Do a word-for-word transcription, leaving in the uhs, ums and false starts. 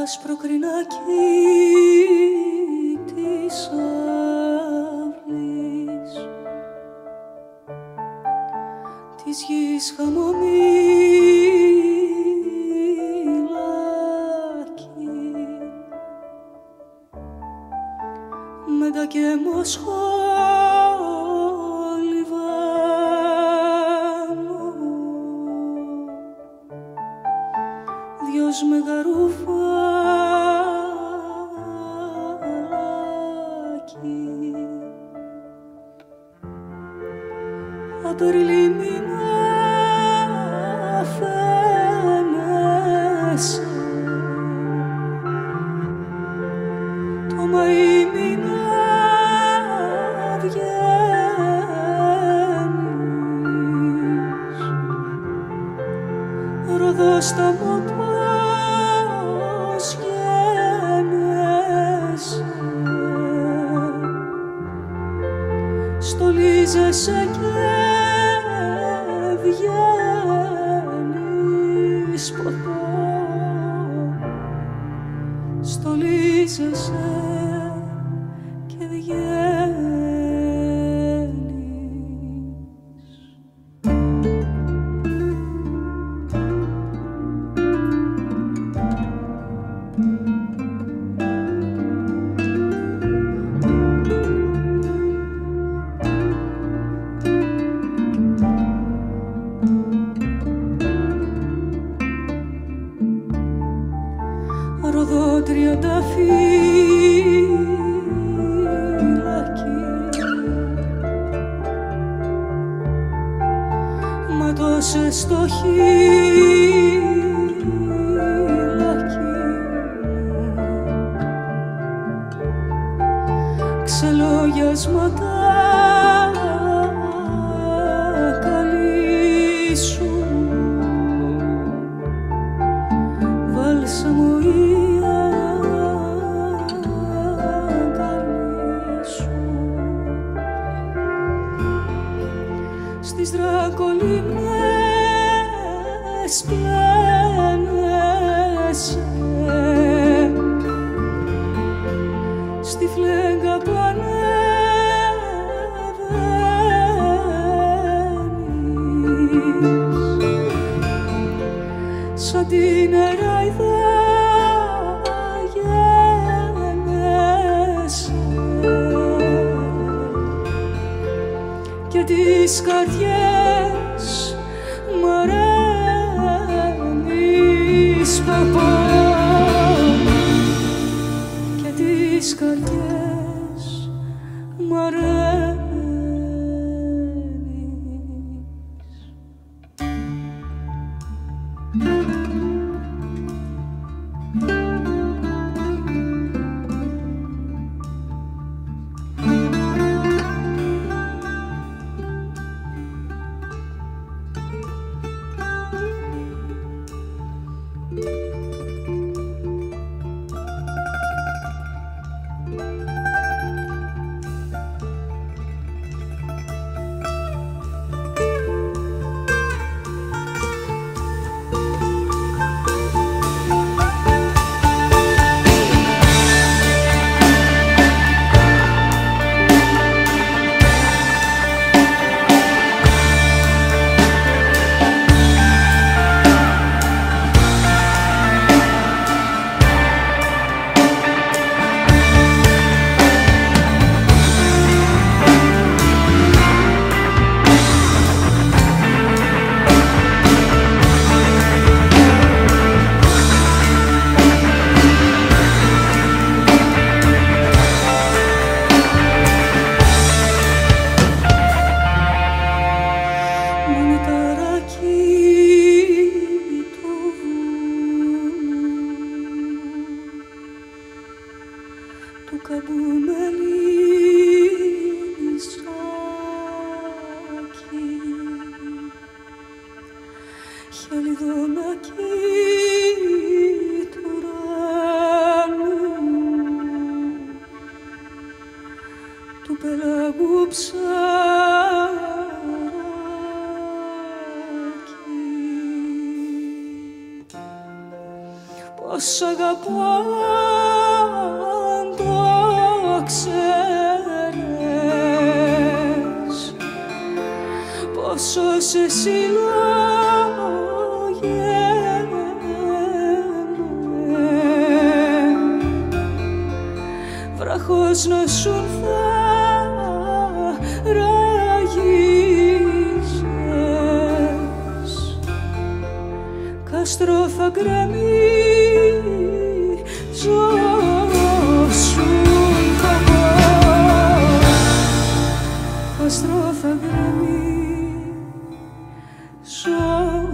άσπρο κρινάκι της αυλής της γης χαμομήλακι με τα καιμοσχόλιβα δυος μεγαρουφαλάκι απεριλημμένα φαίνεσαι το Μαΐ μήνα βγαίνεις Ροδός τα μοτός γένεσαι στολίζεσαι και βγαίνεις ποτέ στολίζεσαι και βγαίνεις. Ροδό τριανταφύλακι ματώσες στο χείλακι ξελόγιασματα καλή σου βάλσαμο στις δρακολίνες πλένεσαι στη φλέγγα που ανεβαίνεις σαν την Εράιδα γένεσαι και τις καρδιές μ' αρένεις παπά και τις καρδιές μ' αρένεις. Του καμπούμενισάκι χελιδονάκι του ουρανού του πελαγού ψαράκι που πως αγαπάν το ξέρες, πόσο σε συλλογέμαι, βραχός νοσούν θα ραγίζες, κάστρο θα γκρεμίζωσουν κομμώ, κάστρο θα γκρεμίζωσουν.